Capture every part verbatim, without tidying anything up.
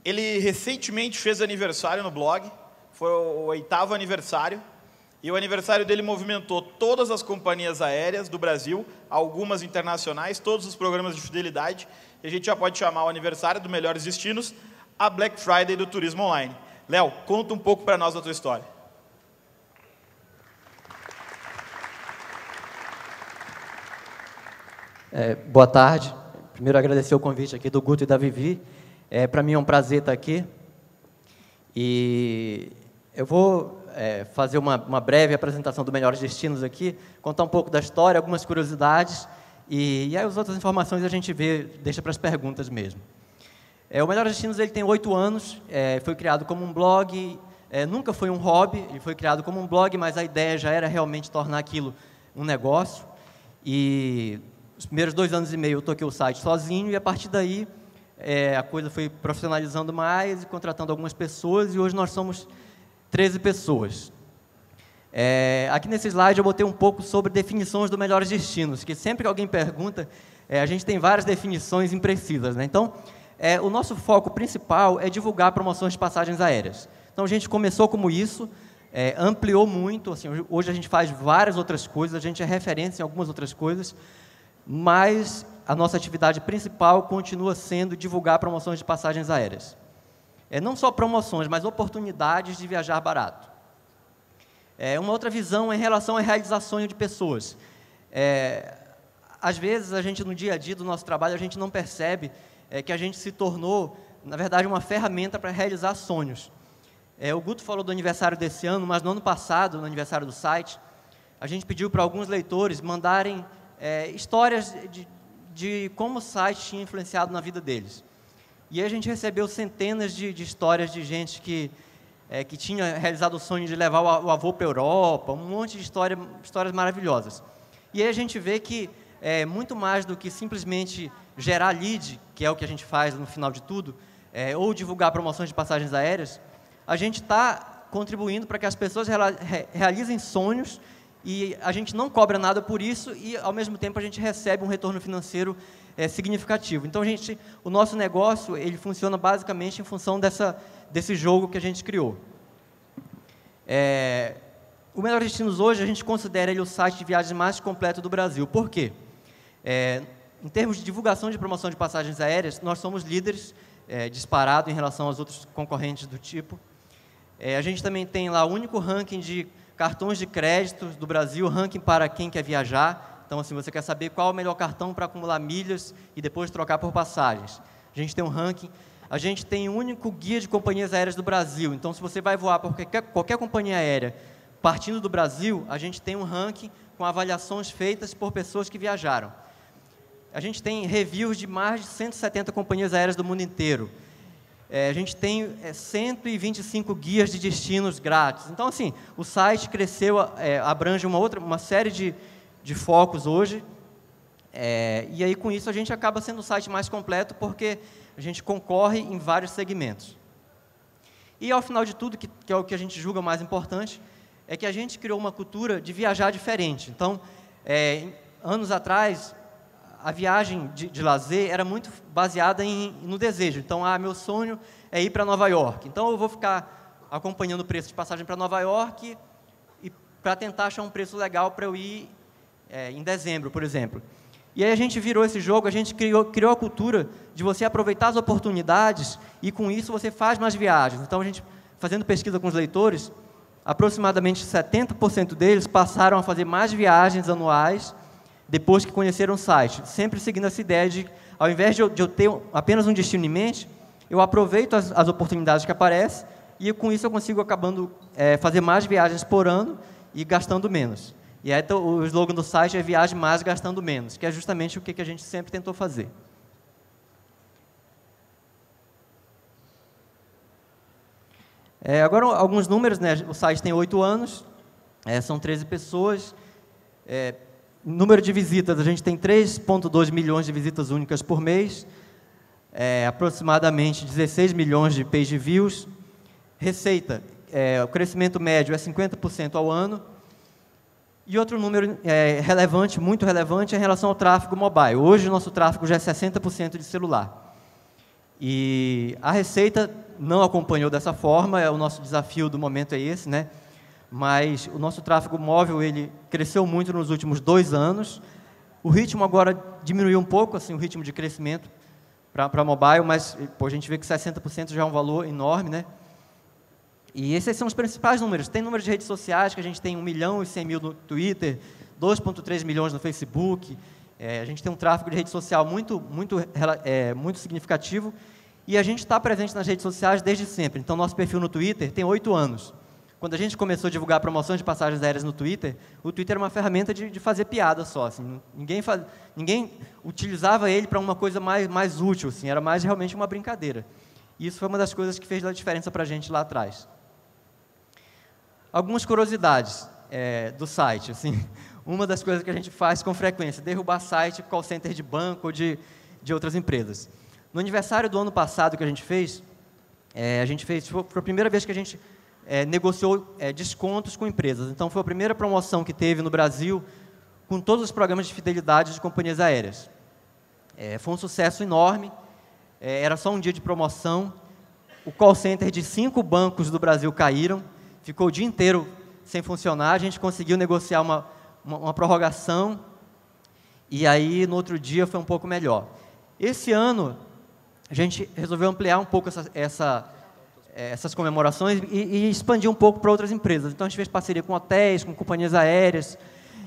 Ele recentemente fez aniversário no blog, foi o oitavo aniversário, e o aniversário dele movimentou todas as companhias aéreas do Brasil, algumas internacionais, todos os programas de fidelidade, e a gente já pode chamar o aniversário do Melhores Destinos a Black Friday do turismo online. Léo, conta um pouco para nós da tua história. É, boa tarde. Primeiro, agradecer o convite aqui do Guto e da Vivi. É, para mim é um prazer estar aqui. E eu vou é, fazer uma, uma breve apresentação do Melhores Destinos aqui, contar um pouco da história, algumas curiosidades, e, e aí as outras informações a gente vê, deixa para as perguntas mesmo. É, o Melhores Destinos ele tem oito anos, é, foi criado como um blog, é, nunca foi um hobby, ele foi criado como um blog, mas a ideia já era realmente tornar aquilo um negócio. E os primeiros dois anos e meio eu toquei o site sozinho, e a partir daí é, a coisa foi profissionalizando mais e contratando algumas pessoas, e hoje nós somos treze pessoas. É, aqui nesse slide eu botei um pouco sobre definições do Melhores Destinos, que sempre que alguém pergunta, é, a gente tem várias definições imprecisas, né? Então, É, o nosso foco principal é divulgar promoções de passagens aéreas. Então, a gente começou como isso, é, ampliou muito, assim, hoje a gente faz várias outras coisas, a gente é referência em algumas outras coisas, mas a nossa atividade principal continua sendo divulgar promoções de passagens aéreas. É, não só promoções, mas oportunidades de viajar barato. É, uma outra visão é em relação à realização de pessoas. É, às vezes, a gente, no dia a dia do nosso trabalho, a gente não percebe é que a gente se tornou, na verdade, uma ferramenta para realizar sonhos. É, o Guto falou do aniversário desse ano, mas no ano passado, no aniversário do site, a gente pediu para alguns leitores mandarem é, histórias de, de como o site tinha influenciado na vida deles. E aí a gente recebeu centenas de, de histórias de gente que, é, que tinha realizado o sonho de levar o, o avô para a Europa, um monte de história, histórias maravilhosas. E aí a gente vê que é muito mais do que simplesmente gerar lead, que é o que a gente faz no final de tudo, é, ou divulgar promoções de passagens aéreas, a gente está contribuindo para que as pessoas re realizem sonhos e a gente não cobra nada por isso e, ao mesmo tempo, a gente recebe um retorno financeiro é, significativo. Então, a gente, o nosso negócio ele funciona basicamente em função dessa, desse jogo que a gente criou. É, o Melhores Destinos hoje, a gente considera ele o site de viagens mais completo do Brasil. Por quê? É, Em termos de divulgação de promoção de passagens aéreas, nós somos líderes, é, disparado em relação aos outros concorrentes do tipo. É, a gente também tem lá o único ranking de cartões de crédito do Brasil, ranking para quem quer viajar. Então, assim, você quer saber qual é o melhor cartão para acumular milhas e depois trocar por passagens. A gente tem um ranking. A gente tem o único guia de companhias aéreas do Brasil. Então, se você vai voar por qualquer, qualquer companhia aérea partindo do Brasil, a gente tem um ranking com avaliações feitas por pessoas que viajaram. A gente tem reviews de mais de cento e setenta companhias aéreas do mundo inteiro. É, a gente tem é, cento e vinte e cinco guias de destinos grátis. Então, assim, o site cresceu, é, abrange uma, outra, uma série de, de focos hoje. É, e aí, com isso, a gente acaba sendo o site mais completo porque a gente concorre em vários segmentos. E, ao final de tudo, que, que é o que a gente julga mais importante, é que a gente criou uma cultura de viajar diferente. Então, é, anos atrás, a viagem de, de lazer era muito baseada em, no desejo. Então, ah, meu sonho é ir para Nova York. Então, eu vou ficar acompanhando o preço de passagem para Nova York e para tentar achar um preço legal para eu ir é, em dezembro, por exemplo. E aí a gente virou esse jogo, a gente criou, criou a cultura de você aproveitar as oportunidades e, com isso, você faz mais viagens. Então, a gente, fazendo pesquisa com os leitores, aproximadamente setenta por cento deles passaram a fazer mais viagens anuais depois que conheceram o site, sempre seguindo essa ideia de, ao invés de eu, de eu ter apenas um destino em mente, eu aproveito as, as oportunidades que aparecem e, com isso, eu consigo acabando é, fazer mais viagens por ano e gastando menos. E aí, então, o slogan do site é viagem mais gastando menos, que é justamente o que, que a gente sempre tentou fazer. É, agora, alguns números, né? O site tem oito anos, é, são treze pessoas. É, número de visitas, a gente tem três vírgula dois milhões de visitas únicas por mês, é, aproximadamente dezesseis milhões de page views. Receita, é, o crescimento médio é cinquenta por cento ao ano. E outro número é, relevante, muito relevante, é em relação ao tráfego mobile. Hoje, o nosso tráfego já é sessenta por cento de celular. E a receita não acompanhou dessa forma, é o nosso desafio do momento é esse, né? Mas o nosso tráfego móvel ele cresceu muito nos últimos dois anos. O ritmo agora diminuiu um pouco, assim, o ritmo de crescimento para mobile, mas pô, a gente vê que sessenta por cento já é um valor enorme, né? E esses são os principais números. Tem números de redes sociais, que a gente tem um milhão e cem mil no Twitter, dois vírgula três milhões no Facebook. É, a gente tem um tráfego de rede social muito, muito, é, muito significativo. E a gente está presente nas redes sociais desde sempre. Então, nosso perfil no Twitter tem oito anos. Quando a gente começou a divulgar promoções de passagens aéreas no Twitter, o Twitter era uma ferramenta de, de fazer piada só. Assim. Ninguém, faz, ninguém utilizava ele para uma coisa mais, mais útil, assim. Era mais realmente uma brincadeira. E isso foi uma das coisas que fez a diferença para a gente lá atrás. Algumas curiosidades é, do site. Assim. Uma das coisas que a gente faz com frequência, derrubar site, call center de banco ou de, de outras empresas. No aniversário do ano passado que a gente fez, é, a gente fez, foi a primeira vez que a gente é, negociou é, descontos com empresas. Então, foi a primeira promoção que teve no Brasil com todos os programas de fidelidade de companhias aéreas. É, foi um sucesso enorme, é, era só um dia de promoção, o call center de cinco bancos do Brasil caíram, ficou o dia inteiro sem funcionar, a gente conseguiu negociar uma, uma, uma prorrogação, e aí, no outro dia, foi um pouco melhor. Esse ano, a gente resolveu ampliar um pouco essa, essa, essas comemorações e, e expandir um pouco para outras empresas. Então, a gente fez parceria com hotéis, com companhias aéreas,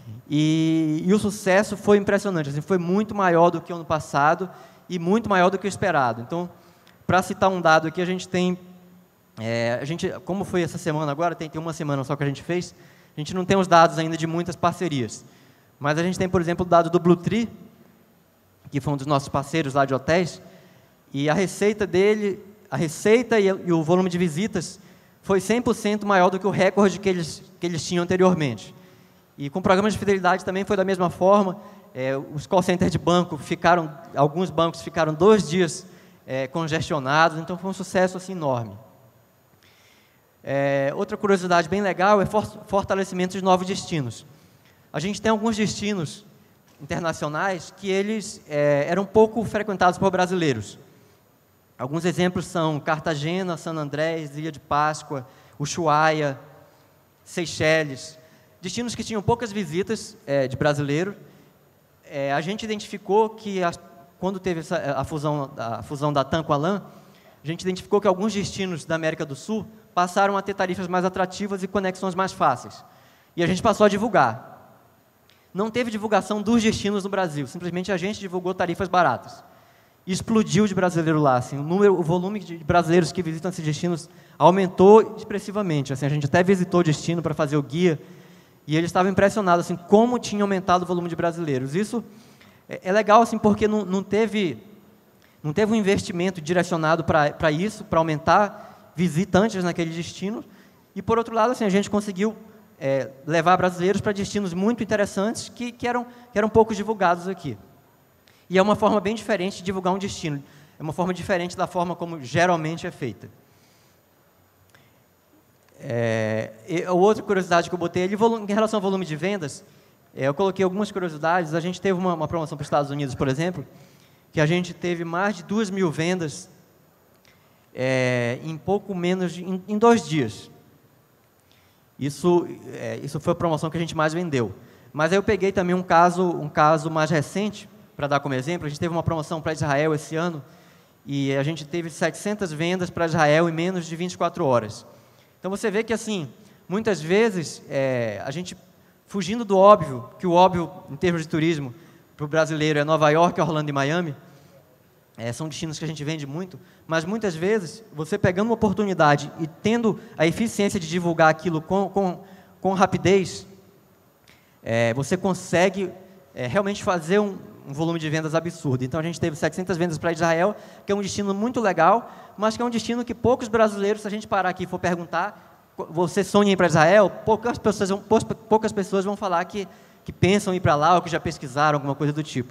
e, e o sucesso foi impressionante. Assim, foi muito maior do que o ano passado e muito maior do que o esperado. Então, para citar um dado aqui, a gente tem... É, a gente, como foi essa semana agora, tem, tem uma semana só que a gente fez, a gente não tem os dados ainda de muitas parcerias. Mas a gente tem, por exemplo, o dado do Bluetree, que foi um dos nossos parceiros lá de hotéis, e a receita dele, a receita e, e o volume de visitas foi cem por cento maior do que o recorde que eles, que eles tinham anteriormente. E com programas de fidelidade também foi da mesma forma. É, os call centers de banco ficaram, alguns bancos ficaram dois dias é, congestionados, então foi um sucesso assim, enorme. É, outra curiosidade bem legal é for, fortalecimento de novos destinos. A gente tem alguns destinos internacionais que eles é, eram pouco frequentados por brasileiros. Alguns exemplos são Cartagena, San Andrés, Ilha de Páscoa, Ushuaia, Seychelles, destinos que tinham poucas visitas é, de brasileiro. É, a gente identificou que, a, quando teve essa, a, fusão, a fusão da TAM com a LAN, a gente identificou que alguns destinos da América do Sul passaram a ter tarifas mais atrativas e conexões mais fáceis. E a gente passou a divulgar. Não teve divulgação dos destinos no Brasil, simplesmente a gente divulgou tarifas baratas. E explodiu de brasileiro lá. Assim, o, número, o volume de brasileiros que visitam esses destinos aumentou expressivamente. Assim, a gente até visitou o destino para fazer o guia, e eles estavam impressionados assim, como tinha aumentado o volume de brasileiros. Isso é, é legal assim, porque não, não, teve, não teve um investimento direcionado para isso, para aumentar visitantes naquele destino, e, por outro lado, assim, a gente conseguiu é, levar brasileiros para destinos muito interessantes que, que, eram, que eram pouco divulgados aqui. E é uma forma bem diferente de divulgar um destino, é uma forma diferente da forma como geralmente é feita. É, e a outra curiosidade que eu botei ali, em relação ao volume de vendas, é, eu coloquei algumas curiosidades. A gente teve uma, uma promoção para os Estados Unidos, por exemplo, que a gente teve mais de duas mil vendas É, em pouco menos de, em, em dois dias. Isso, é, isso foi a promoção que a gente mais vendeu. Mas aí eu peguei também um caso, um caso mais recente, para dar como exemplo. A gente teve uma promoção para Israel esse ano, e a gente teve setecentas vendas para Israel em menos de vinte e quatro horas. Então, você vê que, assim, muitas vezes, é, a gente, fugindo do óbvio, que o óbvio, em termos de turismo, para o brasileiro é Nova York, Orlando e Miami, É, são destinos que a gente vende muito, mas muitas vezes, você pegando uma oportunidade e tendo a eficiência de divulgar aquilo com, com, com rapidez, é, você consegue é, realmente fazer um, um volume de vendas absurdo. Então, a gente teve setecentas vendas para Israel, que é um destino muito legal, mas que é um destino que poucos brasileiros, se a gente parar aqui e for perguntar, você sonha em ir para Israel, poucas pessoas, vão, poucas pessoas vão falar que, que pensam em ir para lá ou que já pesquisaram, alguma coisa do tipo.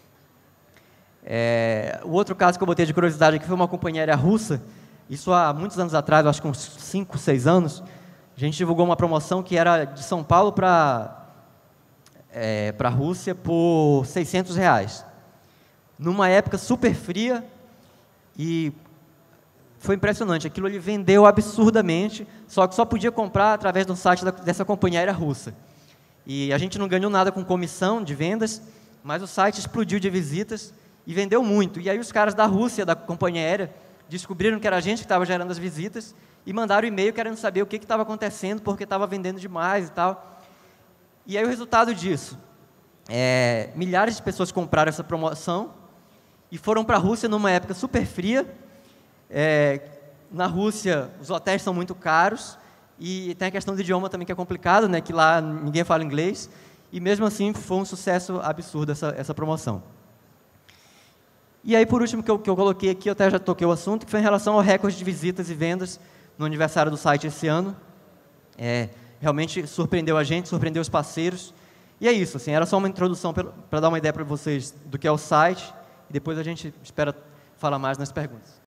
É, o outro caso que eu botei de curiosidade aqui foi uma companhia aérea russa. Isso há muitos anos atrás, acho que uns cinco, seis anos, a gente divulgou uma promoção que era de São Paulo para é, para a Rússia por seiscentos reais. Numa época super fria, E foi impressionante, aquilo ele vendeu absurdamente, só que só podia comprar através do site da, dessa companhia aérea russa. E a gente não ganhou nada com comissão de vendas, mas o site explodiu de visitas e vendeu muito. E aí os caras da Rússia, da companhia aérea, descobriram que era a gente que estava gerando as visitas e mandaram e-mail querendo saber o que estava acontecendo, porque estava vendendo demais e tal. E aí o resultado disso, é, milhares de pessoas compraram essa promoção e foram para a Rússia numa época super fria. É, na Rússia, os hotéis são muito caros e tem a questão do idioma também que é complicado, né, que lá ninguém fala inglês. E mesmo assim foi um sucesso absurdo essa, essa promoção. E aí, por último, que eu, que eu coloquei aqui, eu até já toquei o assunto, que foi em relação ao recorde de visitas e vendas no aniversário do site esse ano. É, realmente surpreendeu a gente, surpreendeu os parceiros. E é isso, assim, era só uma introdução para dar uma ideia para vocês do que é o site, e depois a gente espera falar mais nas perguntas.